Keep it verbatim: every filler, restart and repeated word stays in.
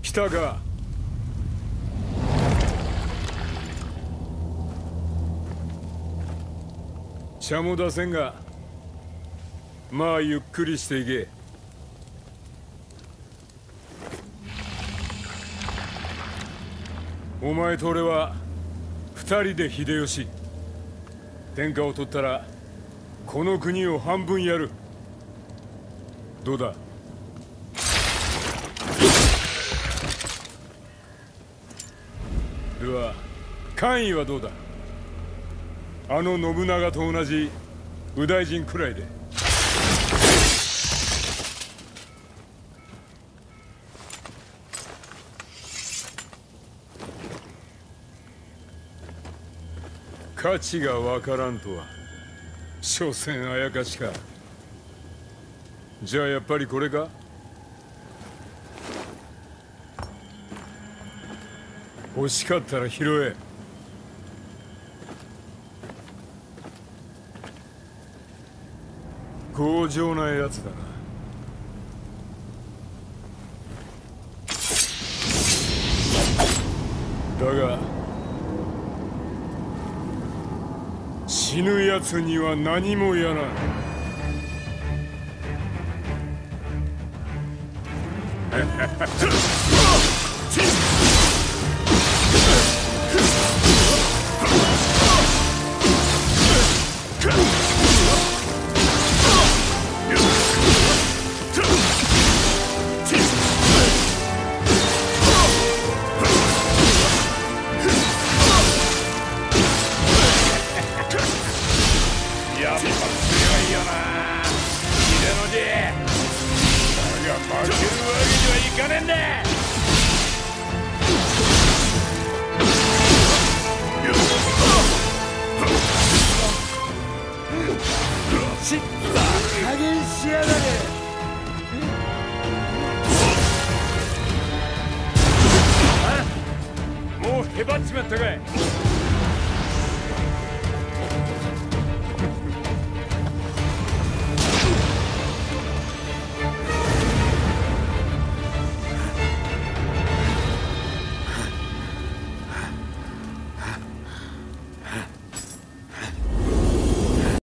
来たか。茶も出せんが、まあゆっくりしていけ。お前と俺は二人で秀吉。天下を取ったらこの国を半分やる。どうだ。では官位はどうだ。あの信長と同じ右大臣くらいで。価値がわからんとは所詮あやかしか。じゃあやっぱりこれか。欲しかったら拾え。強情なやつだな。だが死ぬやつには何もやらん。もうへばっちまったかい。